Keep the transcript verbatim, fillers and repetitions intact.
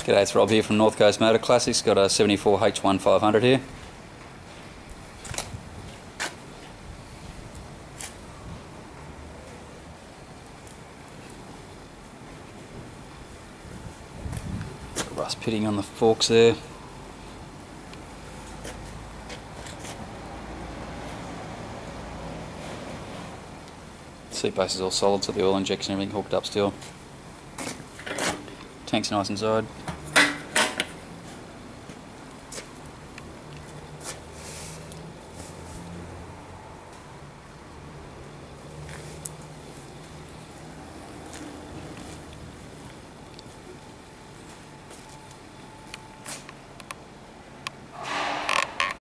G'day, it's Rob here from North Coast Motor Classics. Got a seventy-four H one five hundred here. Rust pitting on the forks there. Seat base is all solid, so the oil injection and everything hooked up still. Tank's nice inside.